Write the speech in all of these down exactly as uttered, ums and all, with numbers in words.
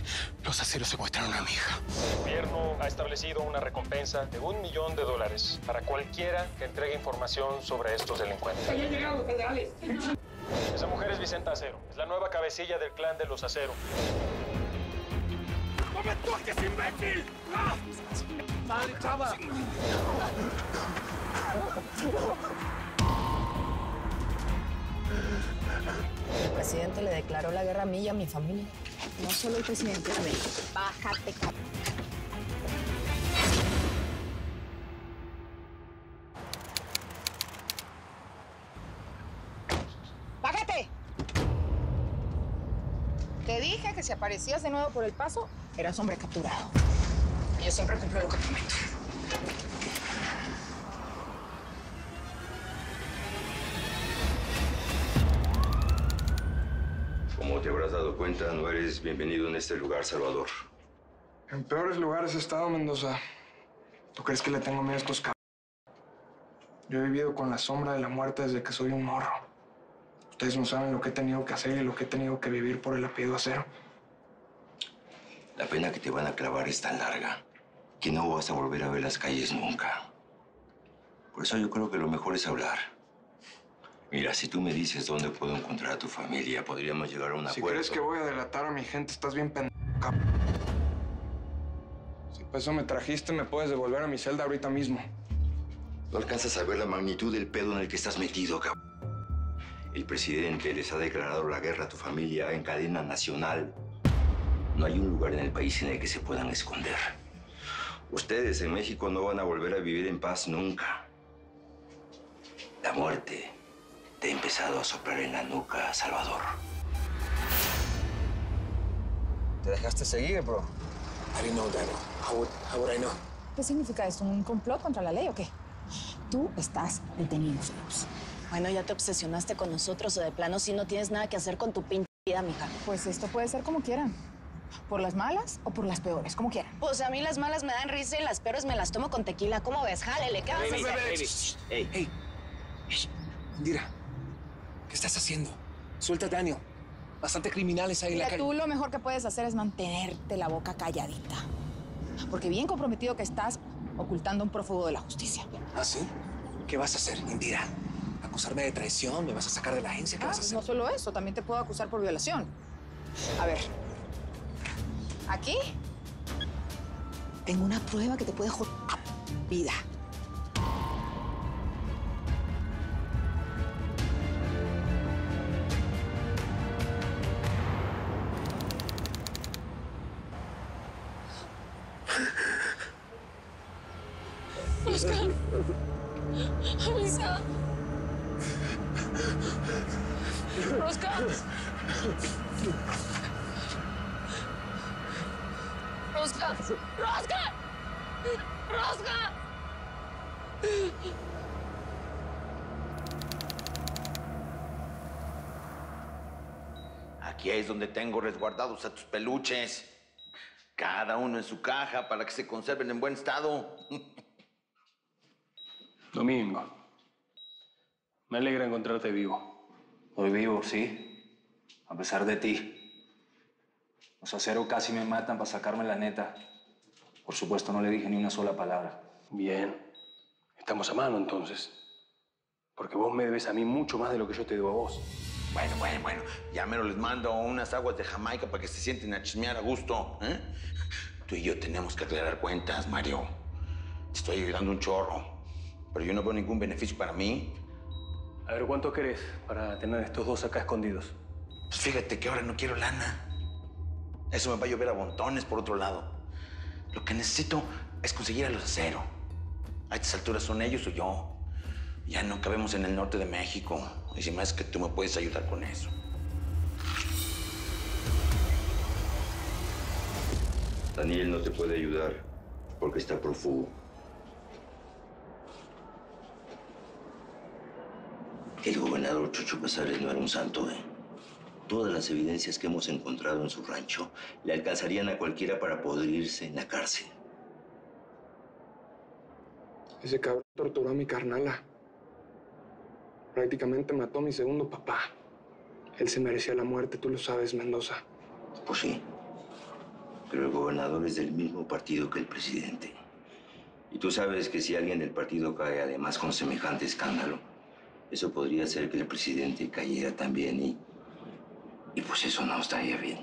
Los aceros secuestraron a mi hija. El gobierno ha establecido una recompensa de un millón de dólares para cualquiera que entregue información sobre estos delincuentes. ¡Ya han llegado los federales! Esa mujer es Vicenta Acero. Es la nueva cabecilla del clan de los Acero. ¡No me toques, imbécil! ¡Ah! ¡Madre chava! El presidente le declaró la guerra a mí y a mi familia. No solo el presidente, a ver, bájate, cabrón. ¡Bájate! Te dije que si aparecías de nuevo por el paso, eras hombre capturado. Y yo siempre cumplo lo que prometo. Como te habrás dado cuenta, no eres bienvenido en este lugar, Salvador. En peores lugares he estado, Mendoza. ¿Tú crees que le tengo miedo a estos cabrones? Yo he vivido con la sombra de la muerte desde que soy un morro. Ustedes no saben lo que he tenido que hacer y lo que he tenido que vivir por el apellido Acero. La pena que te van a clavar es tan larga que no vas a volver a ver las calles nunca. Por eso yo creo que lo mejor es hablar. Mira, si tú me dices dónde puedo encontrar a tu familia, podríamos llegar a un Si acuerdo. crees que voy a delatar a mi gente, estás bien pendejo, cabrón. Si por eso me trajiste, me puedes devolver a mi celda ahorita mismo. No alcanzas a ver la magnitud del pedo en el que estás metido, cabrón. El presidente les ha declarado la guerra a tu familia en cadena nacional. No hay un lugar en el país en el que se puedan esconder. Ustedes en México no van a volver a vivir en paz nunca. La muerte te ha empezado a soplar en la nuca, Salvador. ¿Te dejaste seguir, bro? I didn't know that. How would, how would I know? ¿Qué significa esto? ¿Un complot contra la ley o qué? Tú estás detenido, Phillips. Bueno, ya te obsesionaste con nosotros o de plano si no tienes nada que hacer con tu pinche vida, mija. Pues esto puede ser como quieran. ¿Por las malas o por las peores? Como quieran. Pues a mí las malas me dan risa y las peores me las tomo con tequila. ¿Cómo ves? Jálele, ¿qué vas a hacer? Hey, hey. Indira, ¿qué estás haciendo? Suelta a Daniel. Bastante criminales ahí en la Mira, calle. tú lo mejor que puedes hacer es mantenerte la boca calladita. Porque bien comprometido que estás ocultando a un prófugo de la justicia. ¿Ah, sí? ¿Qué vas a hacer, Indira? ¿Acusarme de traición? ¿Me vas a sacar de la agencia? ¿Qué Ah, vas a hacer? no solo eso, también te puedo acusar por violación. A ver. Aquí tengo una prueba que te puede joder la vida. Oscar. Avisa. Oscar. Rosca. ¡Rosca! ¡Rosca! Aquí es donde tengo resguardados a tus peluches. Cada uno en su caja para que se conserven en buen estado. Domingo, me alegra encontrarte vivo. Estoy vivo, sí. A pesar de ti. Los aceros casi me matan para sacarme la neta. Por supuesto, no le dije ni una sola palabra. Bien. Estamos a mano, entonces. Porque vos me debes a mí mucho más de lo que yo te debo a vos. Bueno, bueno, bueno. Ya mero les mando unas aguas de Jamaica para que se sienten a chismear a gusto, ¿eh? Tú y yo tenemos que aclarar cuentas, Mario. Te estoy ayudando un chorro. Pero yo no veo ningún beneficio para mí. A ver, ¿cuánto querés para tener estos dos acá escondidos? Pues fíjate que ahora no quiero lana. Eso me va a llover a montones por otro lado. Lo que necesito es conseguir a los Acero. A estas alturas son ellos o yo. Ya no cabemos en el norte de México. Y si más que tú me puedes ayudar con eso. Daniel no te puede ayudar porque está prófugo. El gobernador Chucho Casares no era un santo, ¿eh? Todas las evidencias que hemos encontrado en su rancho le alcanzarían a cualquiera para pudrirse en la cárcel. Ese cabrón torturó a mi carnala. Prácticamente mató a mi segundo papá. Él se merecía la muerte, tú lo sabes, Mendoza. Pues sí. Pero el gobernador es del mismo partido que el presidente. Y tú sabes que si alguien del partido cae además con semejante escándalo, eso podría hacer que el presidente cayera también y... Y pues eso no estaría bien.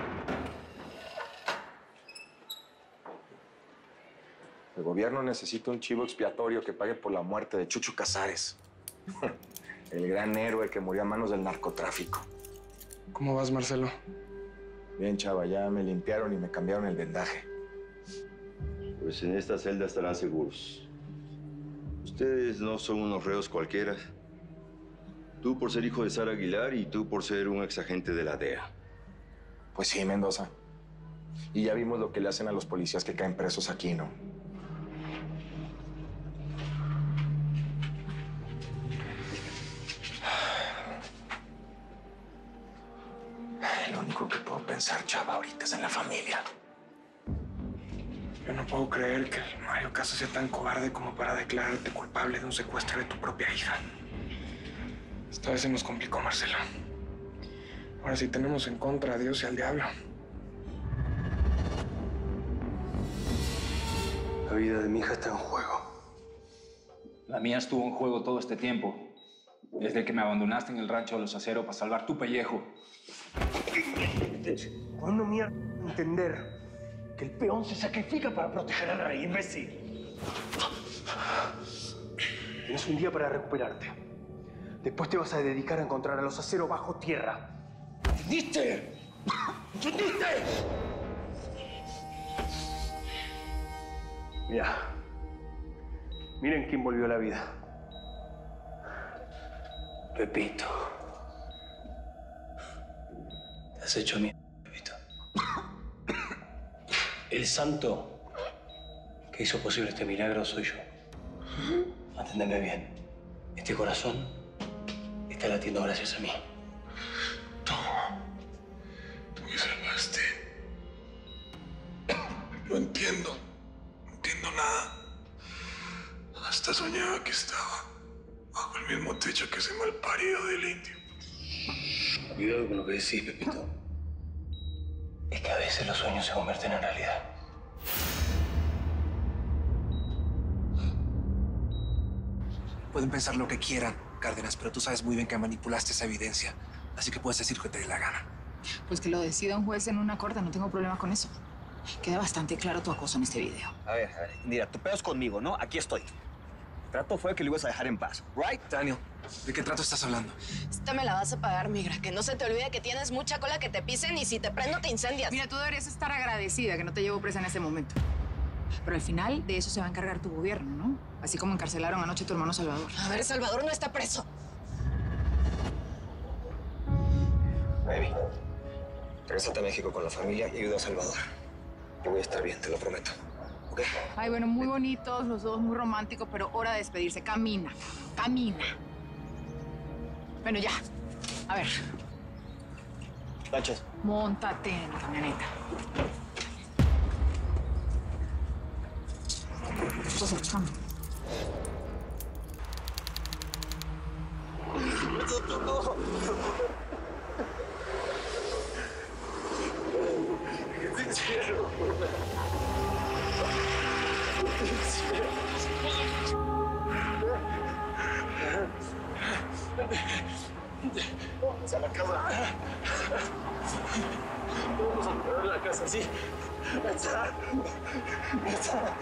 El gobierno necesita un chivo expiatorio que pague por la muerte de Chucho Casares. El gran héroe que murió a manos del narcotráfico. ¿Cómo vas, Marcelo? Bien, chava, ya me limpiaron y me cambiaron el vendaje. Pues en esta celda estarán seguros. Ustedes no son unos reos cualquiera. Tú por ser hijo de Sara Aguilar y tú por ser un exagente de la D E A. Pues sí, Mendoza. Y ya vimos lo que le hacen a los policías que caen presos aquí, ¿no? Lo único que puedo pensar, chava, ahorita es en la familia. Yo no puedo creer que Mario Casas sea tan cobarde como para declararte culpable de un secuestro de tu propia hija. Esta vez se nos complicó, Marcelo. Ahora sí tenemos en contra a Dios y al diablo. La vida de mi hija está en juego. La mía estuvo en juego todo este tiempo. Desde que me abandonaste en el rancho de los Aceros para salvar tu pellejo. ¿Cuándo mierda entender que el peón se sacrifica para proteger al rey, imbécil? Tienes un día para recuperarte. Después te vas a dedicar a encontrar a los Aceros bajo tierra. ¿Entendiste? ¿Entendiste? Mira. Miren quién volvió a la vida. Pepito. Te has hecho mierda, Pepito. El santo que hizo posible este milagro soy yo. Entendeme bien. Este corazón está latiendo gracias a mí. Tú. Tú me salvaste. No entiendo. No entiendo nada. Hasta soñaba que estaba bajo el mismo techo que ese malparido del indio. Cuidado con lo que decís, Pepito. Es que a veces los sueños se convierten en realidad. Pueden pensar lo que quieran, Cárdenas, pero tú sabes muy bien que manipulaste esa evidencia. Así que puedes decir lo que te dé la gana. Pues que lo decida un juez en una corte, no tengo problema con eso. Queda bastante claro tu acoso en este video. A ver, a ver, mira, tu pedo es conmigo, ¿no? Aquí estoy. El trato fue que lo ibas a dejar en paz, ¿right? Daniel, ¿de qué trato estás hablando? Esta me la vas a pagar, migra. Que no se te olvide que tienes mucha cola que te pisen y si te prendo te incendias. Mira, tú deberías estar agradecida que no te llevo presa en ese momento. Pero al final de eso se va a encargar tu gobierno, ¿no? Así como encarcelaron anoche a tu hermano Salvador. A ver, Salvador no está preso. Baby, regresate a México con la familia y ayuda a Salvador. Yo voy a estar bien, te lo prometo. ¿Ok? Ay, bueno, muy bonitos, los dos muy románticos, pero hora de despedirse. Camina, camina. Bueno, ya. A ver. Lanchas. Móntate en la camioneta. Entonces, vamos. Vamos a la casa. Vamos a entrar a la casa, sí. Está. Está.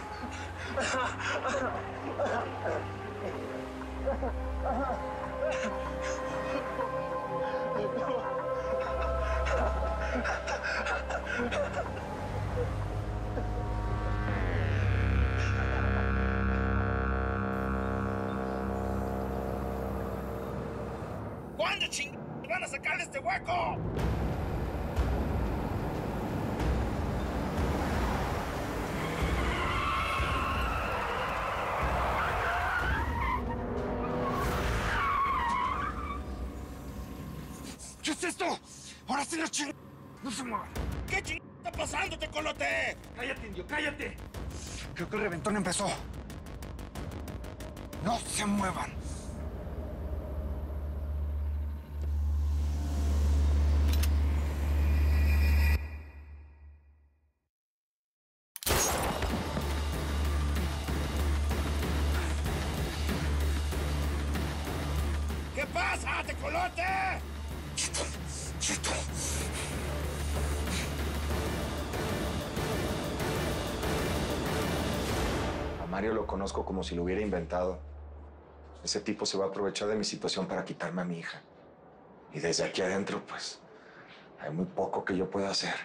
¿Cuándo ching... van a sacar de este hueco? ¿Qué es esto? ¡Ahora sí los ching... ¡No se muevan! ¿Qué ching... está pasando, tecolote? ¡Cállate, indio, cállate! Creo que el reventón empezó. ¡No se muevan! pasa, tecolote? A Mario lo conozco como si lo hubiera inventado. Ese tipo se va a aprovechar de mi situación para quitarme a mi hija. Y desde aquí adentro, pues, hay muy poco que yo pueda hacer.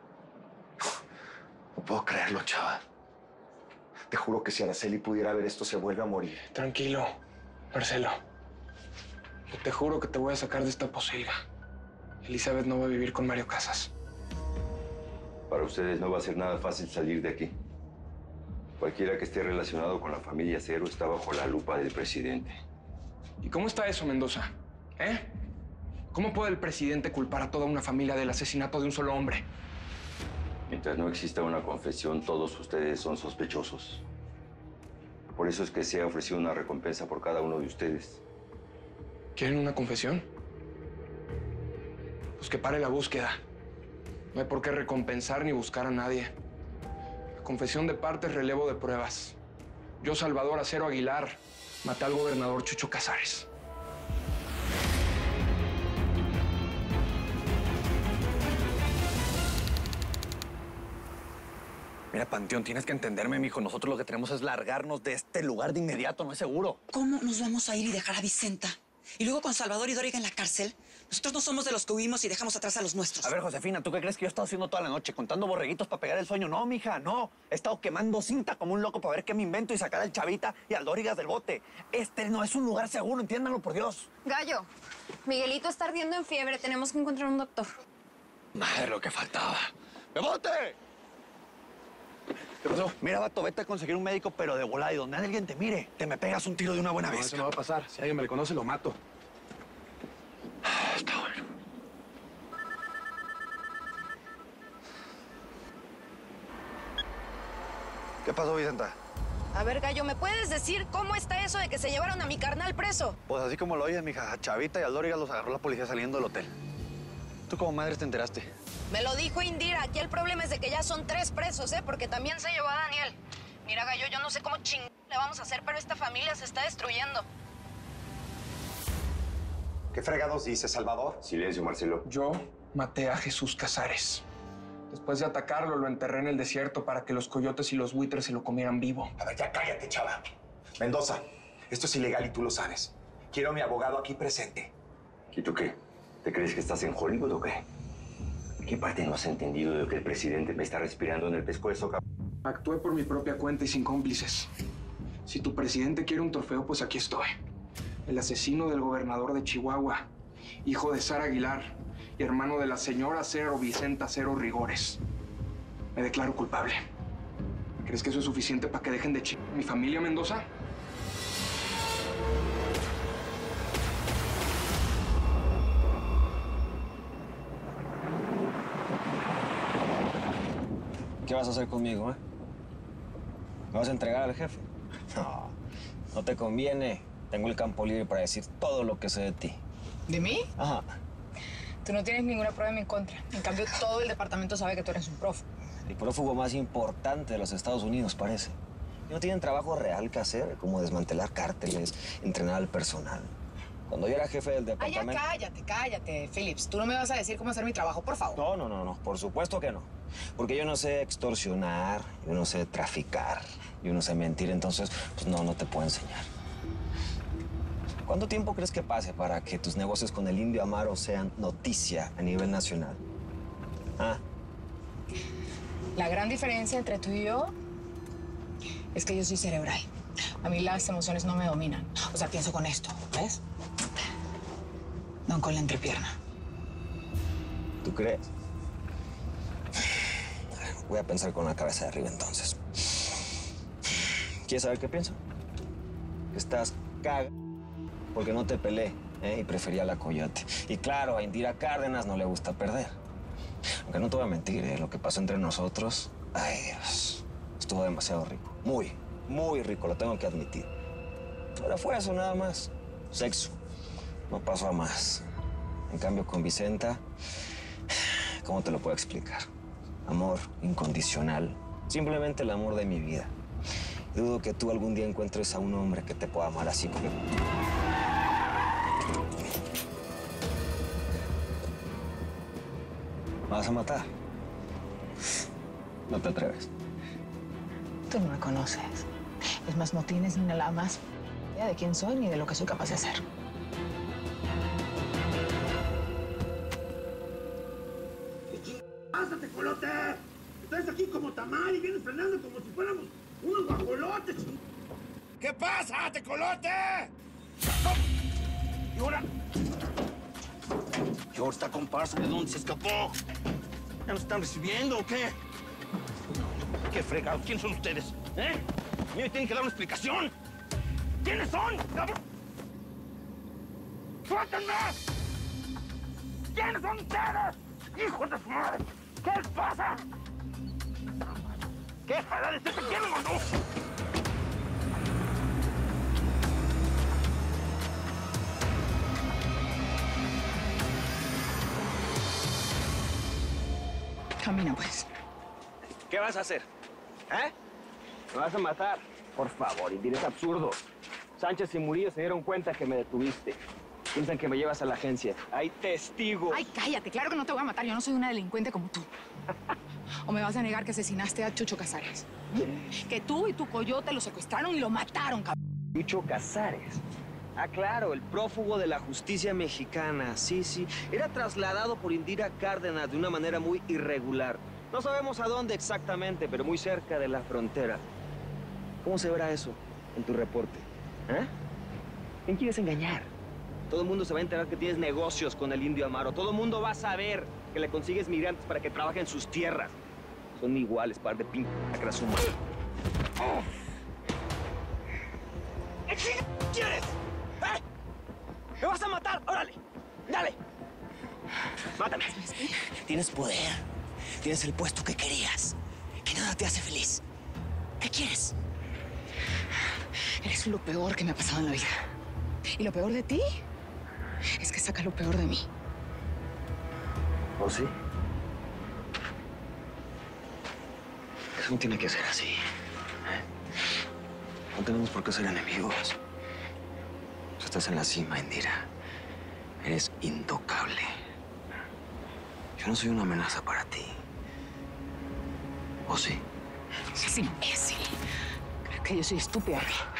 No puedo creerlo, chava. Te juro que si Araceli pudiera ver esto, se vuelve a morir. Tranquilo, Marcelo. Yo te juro que te voy a sacar de esta posilga. Elizabeth no va a vivir con Mario Casas. Para ustedes no va a ser nada fácil salir de aquí. Cualquiera que esté relacionado con la familia Acero está bajo la lupa del presidente. ¿Y cómo está eso, Mendoza? ¿Eh? ¿Cómo puede el presidente culpar a toda una familia del asesinato de un solo hombre? Mientras no exista una confesión, todos ustedes son sospechosos. Por eso es que se ha ofrecido una recompensa por cada uno de ustedes. ¿Quieren una confesión? Pues que pare la búsqueda. No hay por qué recompensar ni buscar a nadie. La confesión de parte es relevo de pruebas. Yo, Salvador Acero Aguilar, maté al gobernador Chucho Casares. Mira, Panteón, tienes que entenderme, mijo. Nosotros lo que tenemos es largarnos de este lugar de inmediato, no es seguro. ¿Cómo nos vamos a ir y dejar a Vicenta? Y luego con Salvador y Dóriga en la cárcel. Nosotros no somos de los que huimos y dejamos atrás a los nuestros. A ver, Josefina, ¿tú qué crees que yo he estado haciendo toda la noche? ¿Contando borreguitos para pegar el sueño? No, mija, no. He estado quemando cinta como un loco para ver qué me invento y sacar al Chavita y al Dórigas del bote. Este no es un lugar seguro, entiéndanlo, por Dios. Gallo, Miguelito está ardiendo en fiebre. Tenemos que encontrar un doctor. Madre, lo que faltaba. ¡Bebote! ¿Qué pasó? Mira, vato, vete a conseguir un médico, pero de volada. Y donde alguien te mire, te me pegas un tiro de una buena No, vez. eso no va a pasar. Si alguien me reconoce, lo mato. Está bueno. ¿Qué pasó, Vicenta? A ver, Gallo, ¿me puedes decir cómo está eso de que se llevaron a mi carnal preso? Pues así como lo oyes, mija, a Chavita y al Dóriga los agarró la policía saliendo del hotel. ¿Tú como madre te enteraste? Me lo dijo Indira. Aquí el problema es de que ya son tres presos, ¿eh? Porque también se llevó a Daniel. Mira, Gallo, yo no sé cómo ching le vamos a hacer, pero esta familia se está destruyendo. ¿Qué fregados dice, Salvador? Silencio, Marcelo. Yo maté a Jesús Casares. Después de atacarlo, lo enterré en el desierto para que los coyotes y los buitres se lo comieran vivo. A ver, ya cállate, chava. Mendoza, esto es ilegal y tú lo sabes. Quiero a mi abogado aquí presente. ¿Y tú qué? ¿Te crees que estás en Hollywood o qué? ¿Qué parte no has entendido de lo que el presidente me está respirando en el pescuezo, cabrón? Actué por mi propia cuenta y sin cómplices. Si tu presidente quiere un trofeo, pues aquí estoy. El asesino del gobernador de Chihuahua, hijo de Sara Aguilar y hermano de la señora Acero Vicenta Acero Rigores. Me declaro culpable. ¿Crees que eso es suficiente para que dejen de chingar a mi familia, Mendoza? ¿Qué vas a hacer conmigo, eh? ¿Me vas a entregar al jefe? No, no te conviene. Tengo el campo libre para decir todo lo que sé de ti. ¿De mí? Ajá. Tú no tienes ninguna prueba en mi contra. En cambio, todo el departamento sabe que tú eres un prófugo. El prófugo más importante de los Estados Unidos, parece. No tienen trabajo real que hacer, como desmantelar cárteles, entrenar al personal. Cuando yo era jefe del Ah, ya departamento... cállate, cállate, Phillips. Tú no me vas a decir cómo hacer mi trabajo, por favor. No, no, no, no. Por supuesto que no. Porque yo no sé extorsionar, yo no sé traficar, yo no sé mentir. Entonces, pues no, no te puedo enseñar. ¿Cuánto tiempo crees que pase para que tus negocios con el Indio Amaro sean noticia a nivel nacional? ¿Ah? La gran diferencia entre tú y yo es que yo soy cerebral. A mí las emociones no me dominan. O sea, pienso con esto, ¿ves? No con la entrepierna. ¿Tú crees? Voy a pensar con la cabeza de arriba entonces. ¿Quieres saber qué pienso? Que estás cagado porque no te peleé, ¿eh? Y prefería la coyote. Y claro, a Indira Cárdenas no le gusta perder. Aunque no te voy a mentir, ¿eh? Lo que pasó entre nosotros, ay Dios, estuvo demasiado rico. Muy, muy rico, lo tengo que admitir. Pero fue eso nada más. Sexo. No pasó a más. En cambio, con Vicenta, ¿cómo te lo puedo explicar? Amor incondicional. Simplemente el amor de mi vida. Y dudo que tú algún día encuentres a un hombre que te pueda amar así como... ¿Me vas a matar? No te atreves. Tú no me conoces. Es más, no tienes ni la más idea de quién soy ni de lo que soy capaz de hacer. ¡Pásate, colote! Estás aquí como tamal y vienes frenando como si fuéramos unos guajolotes. ¿Qué pasa, tecolote? ¿Y ahora? ¿Y ahora esta comparsa de dónde se escapó? ¿Ya nos están recibiendo o qué? ¿Qué fregado? ¿Quiénes son ustedes? ¿Eh? A mí me tienen que dar una explicación. ¿Quiénes son, cabrón? ¡Suéltenme! ¿Quiénes son ustedes? ¡Hijos de su madre! ¿Qué les pasa? ¿Qué jalada es esta? ¿Quién me mandó? Camina, pues. ¿Qué vas a hacer? ¿Eh? ¿Me vas a matar? Por favor, Indira, es absurdo. Sánchez y Murillo se dieron cuenta que me detuviste. Piensan que me llevas a la agencia. Hay testigos. Ay, cállate. Claro que no te voy a matar. Yo no soy una delincuente como tú. ¿O me vas a negar que asesinaste a Chucho Casares? Que tú y tu coyote lo secuestraron y lo mataron, cabrón. Chucho Casares. Ah, claro, el prófugo de la justicia mexicana. Sí, sí. Era trasladado por Indira Cárdenas de una manera muy irregular. No sabemos a dónde exactamente, pero muy cerca de la frontera. ¿Cómo se verá eso en tu reporte? ¿Eh? ¿Quién quieres engañar? Todo el mundo se va a enterar que tienes negocios con el Indio Amaro. Todo el mundo va a saber que le consigues migrantes para que trabajen en sus tierras. Son iguales, par de pin... lacras humanas. ¿Qué quieres? ¿Eh? ¡Me vas a matar! ¡Órale! ¡Dale! ¡Mátame! Tienes poder. Tienes el puesto que querías. Que nada te hace feliz. ¿Qué quieres? Eres lo peor que me ha pasado en la vida. Y lo peor de ti es que sacas lo peor de mí. ¿O sí? Eso no tiene que ser así. ¿Eh? No tenemos por qué ser enemigos. Tú estás en la cima, Indira. Eres intocable. Yo no soy una amenaza para ti. ¿O sí? Es imbécil. Creo que yo soy estúpida.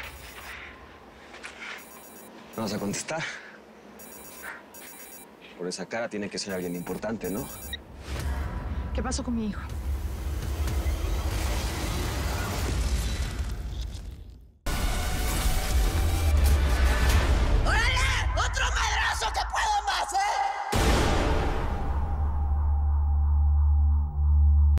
¿No vas a contestar? Por esa cara tiene que ser alguien importante, ¿no? ¿Qué pasó con mi hijo?